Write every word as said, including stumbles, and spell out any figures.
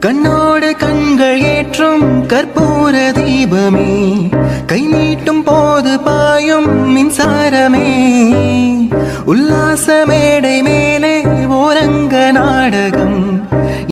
கண்ணோடு கண்கள் ஏற்றும் கற்பூர தீபமே கை நீட்டும் போது பாயும் மின்சாரமே உல்லாச மேடை மேலே ஓரங்க நாடகம்